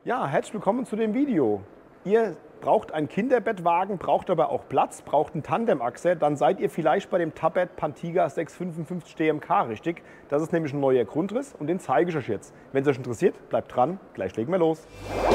Ja, herzlich willkommen zu dem Video. Ihr braucht einen Kinderbettwagen, braucht aber auch Platz, braucht einen Tandemachse, dann seid ihr vielleicht bei dem Tabet Pantiga 655 DMK richtig. Das ist nämlich ein neuer Grundriss und den zeige ich euch jetzt. Wenn es euch interessiert, bleibt dran, gleich legen wir los.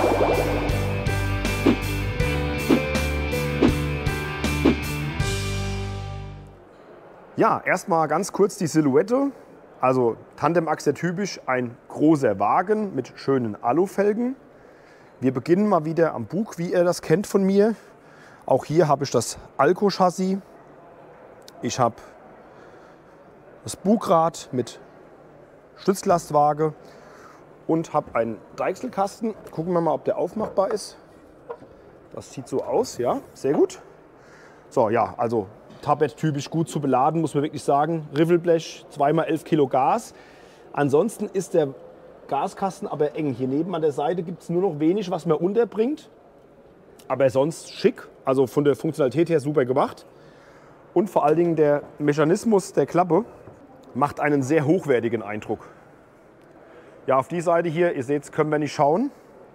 Ja, erstmal ganz kurz die Silhouette. Also Tandemachse typisch, ein großer Wagen mit schönen Alufelgen. Wir beginnen mal wieder am Bug, wie ihr das kennt von mir. Auch hier habe ich das Alco-Chassis. Ich habe das Bugrad mit Stützlastwaage und habe einen Deichselkasten. Gucken wir mal, ob der aufmachbar ist. Das sieht so aus, ja, sehr gut. So, ja, also Tabet typisch gut zu beladen, muss man wirklich sagen. Riffelblech, 2x11 Kilo Gas. Ansonsten ist der Gaskasten aber eng. Hier neben an der Seite gibt es nur noch wenig, was man unterbringt. Aber sonst schick, also von der Funktionalität her super gemacht. Und vor allen Dingen der Mechanismus der Klappe macht einen sehr hochwertigen Eindruck. Ja, auf die Seite hier, ihr seht, können wir nicht schauen.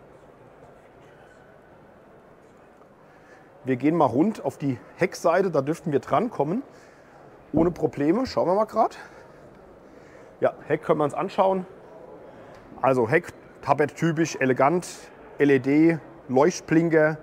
Wir gehen mal rund auf die Heckseite, da dürften wir drankommen. Ohne Probleme, schauen wir mal gerade. Ja, Heck können wir uns anschauen. Also Heck, Tabet typisch, elegant, LED, Leuchtblinker,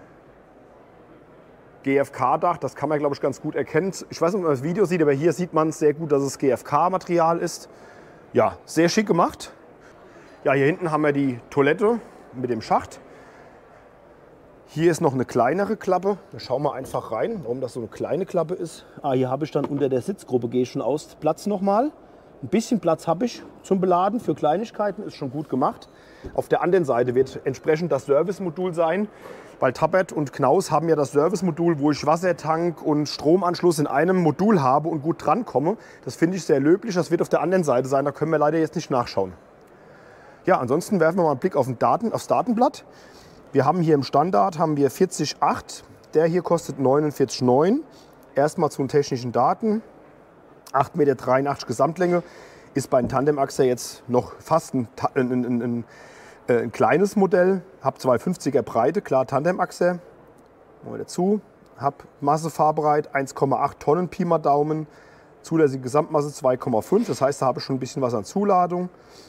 GFK-Dach, das kann man glaube ich ganz gut erkennen. Ich weiß nicht, ob man das Video sieht, aber hier sieht man sehr gut, dass es GFK-Material ist. Ja, sehr schick gemacht. Ja, hier hinten haben wir die Toilette mit dem Schacht. Hier ist noch eine kleinere Klappe. Da schauen wir einfach rein, warum das so eine kleine Klappe ist. Hier habe ich dann unter der Sitzgruppe, gehe ich schon aus, Platz nochmal. Ein bisschen Platz habe ich zum Beladen für Kleinigkeiten, ist schon gut gemacht. Auf der anderen Seite wird entsprechend das Servicemodul sein, weil Tabet und Knaus haben ja das Servicemodul, wo ich Wassertank und Stromanschluss in einem Modul habe und gut drankomme. Das finde ich sehr löblich, das wird auf der anderen Seite sein, da können wir leider jetzt nicht nachschauen. Ja, ansonsten werfen wir mal einen Blick auf aufs Datenblatt. Wir haben hier im Standard 40,8, der hier kostet 49,9. Erstmal zu den technischen Daten. 8,83 Meter Gesamtlänge, ist bei einem Tandemachse jetzt noch fast ein kleines Modell. Habe 250er Breite, klar Tandemachse. Mal dazu. Habe Masse fahrbereit, 1,8 Tonnen Pi mal Daumen. Zulässige Gesamtmasse 2,5, das heißt, da habe ich schon ein bisschen was an Zuladung.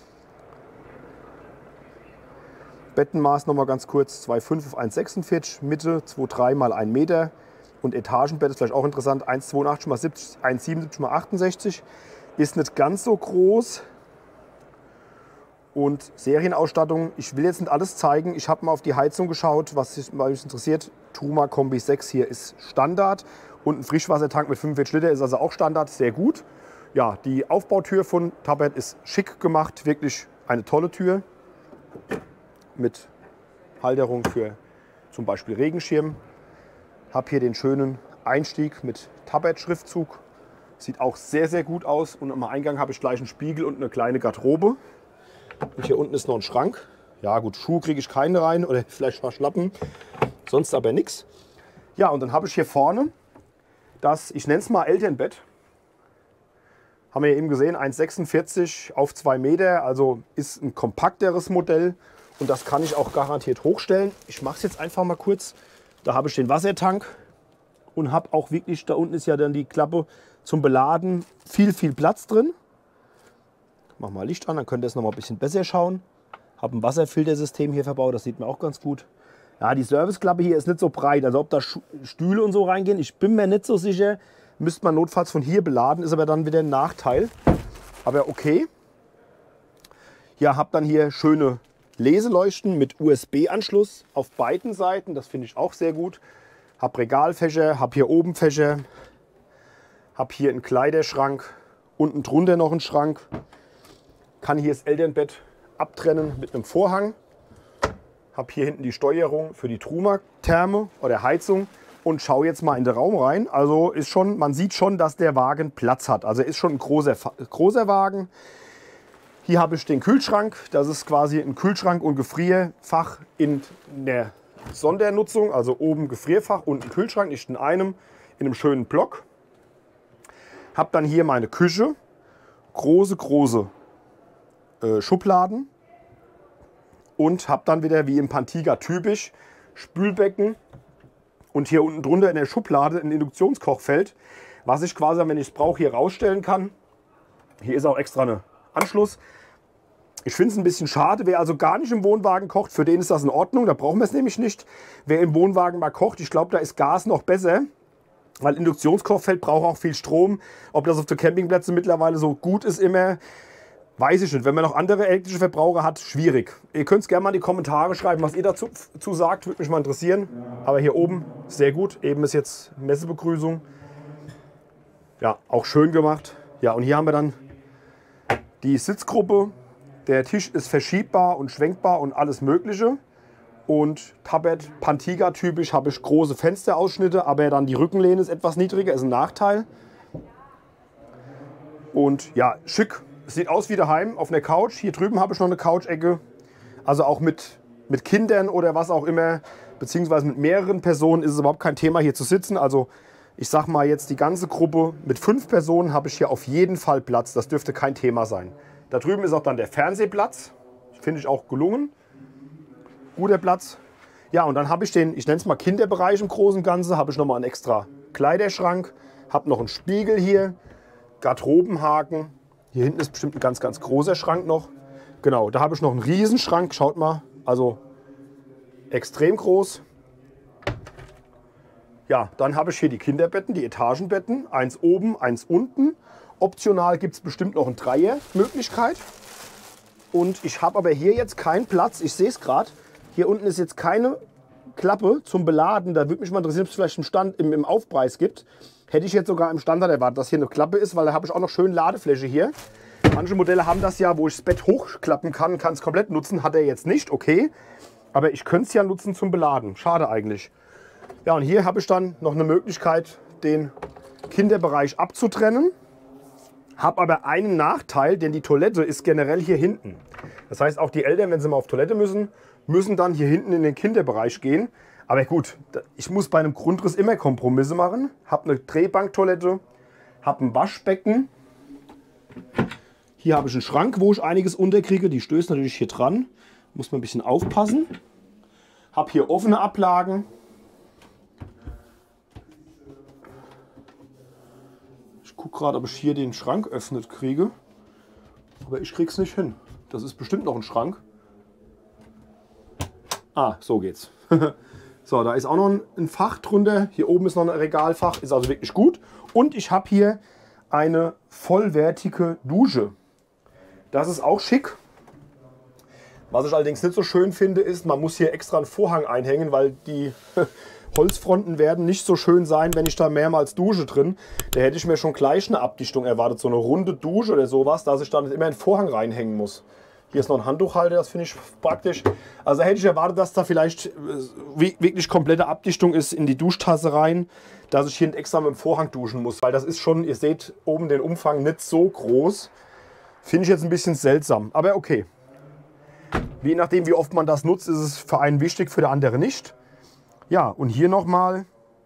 Bettenmaß noch mal ganz kurz, 2,5 auf 1,46, Mitte 2,3 mal 1 Meter. Und Etagenbett ist vielleicht auch interessant, 1,82 mal 70, 1,77 mal 68. Ist nicht ganz so groß. Und Serienausstattung, ich will jetzt nicht alles zeigen. Ich habe mal auf die Heizung geschaut, was mich interessiert. Truma Kombi 6 hier ist Standard. Und ein Frischwassertank mit 45 Liter ist also auch Standard, sehr gut. Ja, die Aufbautür von Tabet ist schick gemacht, wirklich eine tolle Tür. Mit Halterung für zum Beispiel Regenschirm. Habe hier den schönen Einstieg mit Tabet-Schriftzug. Sieht auch sehr, sehr gut aus. Und am Eingang habe ich gleich einen Spiegel und eine kleine Garderobe. Und hier unten ist noch ein Schrank. Ja gut, Schuhe kriege ich keine rein oder vielleicht mal Schlappen. Sonst aber nichts. Ja, und dann habe ich hier vorne das, ich nenne es mal Elternbett. Haben wir ja eben gesehen, 1,46 auf 2 Meter. Also ist ein kompakteres Modell. Und das kann ich auch garantiert hochstellen. Ich mache es jetzt einfach mal kurz. Da habe ich den Wassertank und habe auch wirklich, da unten ist ja dann die Klappe zum Beladen, viel Platz drin. Ich mache mal Licht an, dann könnt ihr es noch mal ein bisschen besser schauen. Habe ein Wasserfiltersystem hier verbaut, das sieht man auch ganz gut. Ja, die Serviceklappe hier ist nicht so breit, also ob da Stühle und so reingehen, ich bin mir nicht so sicher. Müsste man notfalls von hier beladen, ist aber dann wieder ein Nachteil. Aber okay. Ja, habe dann hier schöne Leseleuchten mit USB-Anschluss auf beiden Seiten, das finde ich auch sehr gut. Habe Regalfächer, habe hier oben Fächer, habe hier einen Kleiderschrank, unten drunter noch einen Schrank. Kann hier das Elternbett abtrennen mit einem Vorhang. Habe hier hinten die Steuerung für die Truma-Therme oder Heizung und schaue jetzt mal in den Raum rein. Also ist schon, man sieht schon, dass der Wagen Platz hat. Also ist schon ein großer Wagen. Hier habe ich den Kühlschrank. Das ist quasi ein Kühlschrank und Gefrierfach in der Sondernutzung. Also oben Gefrierfach, unten Kühlschrank, nicht in einem schönen Block. Habe dann hier meine Küche. Große Schubladen. und habe dann wieder wie im Pantiga typisch Spülbecken und hier unten drunter in der Schublade ein Induktionskochfeld, was ich quasi, wenn ich es brauche, hier rausstellen kann. Hier ist auch extra ein Anschluss. Ich finde es ein bisschen schade, wer also gar nicht im Wohnwagen kocht, für den ist das in Ordnung, da brauchen wir es nämlich nicht. Wer im Wohnwagen mal kocht, ich glaube, da ist Gas noch besser, weil Induktionskochfeld braucht auch viel Strom. Ob das auf den Campingplätzen mittlerweile so gut ist immer, weiß ich nicht. Wenn man noch andere elektrische Verbraucher hat, schwierig. Ihr könnt es gerne mal in die Kommentare schreiben, was ihr dazu sagt, würde mich mal interessieren. Aber hier oben sehr gut, eben ist jetzt Messebegrüßung. Ja, auch schön gemacht. Ja, und hier haben wir dann die Sitzgruppe. Der Tisch ist verschiebbar und schwenkbar und alles Mögliche. Und Tabet, Pantiga typisch, habe ich große Fensterausschnitte, aber dann die Rückenlehne ist etwas niedriger, ist ein Nachteil. Und ja, schick. Sieht aus wie daheim auf einer Couch. Hier drüben habe ich noch eine Couch-Ecke. Also auch mit Kindern oder was auch immer, beziehungsweise mit mehreren Personen ist es überhaupt kein Thema, hier zu sitzen. Also ich sag mal jetzt die ganze Gruppe mit 5 Personen habe ich hier auf jeden Fall Platz. Das dürfte kein Thema sein. Da drüben ist auch dann der Fernsehplatz. Finde ich auch gelungen. Guter Platz. Ja, und dann habe ich den, ich nenne es mal Kinderbereich im Großen und Ganzen, habe ich nochmal einen extra Kleiderschrank, habe noch einen Spiegel hier, Garderobenhaken. Hier hinten ist bestimmt ein ganz, ganz großer Schrank noch. Genau, da habe ich noch einen Riesenschrank, schaut mal, also extrem groß. Ja, dann habe ich hier die Kinderbetten, die Etagenbetten, eins oben, eins unten. Optional gibt es bestimmt noch eine Dreier-Möglichkeit. Und ich habe aber hier jetzt keinen Platz, ich sehe es gerade, hier unten ist jetzt keine Klappe zum Beladen. Da würde mich mal interessieren, ob es vielleicht im Aufpreis gibt. Hätte ich jetzt sogar im Standard erwartet, dass hier eine Klappe ist, weil da habe ich auch noch schön Ladefläche hier. Manche Modelle haben das ja, wo ich das Bett hochklappen kann es komplett nutzen. Hat er jetzt nicht, okay. Aber ich könnte es ja nutzen zum Beladen. Schade eigentlich. Ja, und hier habe ich dann noch eine Möglichkeit, den Kinderbereich abzutrennen. Habe aber einen Nachteil, denn die Toilette ist generell hier hinten. Das heißt, auch die Eltern, wenn sie mal auf Toilette müssen dann hier hinten in den Kinderbereich gehen. Aber gut, ich muss bei einem Grundriss immer Kompromisse machen. Habe eine Drehbanktoilette, habe ein Waschbecken. Hier habe ich einen Schrank, wo ich einiges unterkriege. Die stößt natürlich hier dran. Muss man ein bisschen aufpassen. Habe hier offene Ablagen. Ich gucke gerade, ob ich hier den Schrank öffnet kriege. Aber ich kriege es nicht hin. Das ist bestimmt noch ein Schrank. Ah, so geht's. So, da ist auch noch ein Fach drunter. Hier oben ist noch ein Regalfach. Ist also wirklich gut. Und ich habe hier eine vollwertige Dusche. Das ist auch schick. Was ich allerdings nicht so schön finde, ist, man muss hier extra einen Vorhang einhängen, weil die Holzfronten werden nicht so schön sein, wenn ich da mehrmals dusche drin. Da hätte ich mir schon gleich eine Abdichtung erwartet, so eine runde Dusche oder sowas, dass ich dann immer einen Vorhang reinhängen muss. Hier ist noch ein Handtuchhalter, das finde ich praktisch. Also hätte ich erwartet, dass da vielleicht wirklich komplette Abdichtung ist in die Duschtasse rein, dass ich hier extra mit dem Vorhang duschen muss. Weil das ist schon, ihr seht oben den Umfang nicht so groß. Finde ich jetzt ein bisschen seltsam, aber okay. Je nachdem, wie oft man das nutzt, ist es für einen wichtig, für den anderen nicht. Ja, und hier nochmal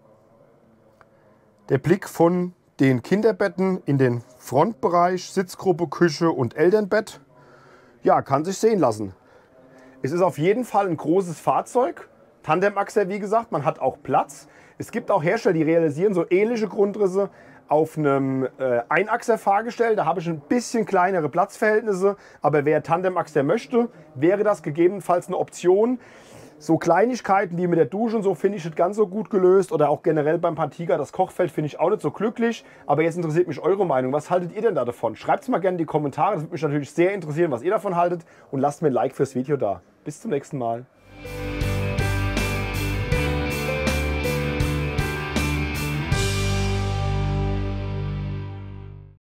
der Blick von den Kinderbetten in den Frontbereich, Sitzgruppe, Küche und Elternbett. Ja, kann sich sehen lassen. Es ist auf jeden Fall ein großes Fahrzeug. Tandemachser, wie gesagt, man hat auch Platz. Es gibt auch Hersteller, die realisieren so ähnliche Grundrisse auf einem Einachser-Fahrgestell. Da habe ich ein bisschen kleinere Platzverhältnisse. Aber wer Tandemachser möchte, wäre das gegebenenfalls eine Option. So Kleinigkeiten wie mit der Dusche und so finde ich nicht ganz so gut gelöst. Oder auch generell beim Pantiga, das Kochfeld finde ich auch nicht so glücklich. Aber jetzt interessiert mich eure Meinung. Was haltet ihr denn da davon? Schreibt es mal gerne in die Kommentare. Das würde mich natürlich sehr interessieren, was ihr davon haltet. Und lasst mir ein Like fürs Video da. Bis zum nächsten Mal.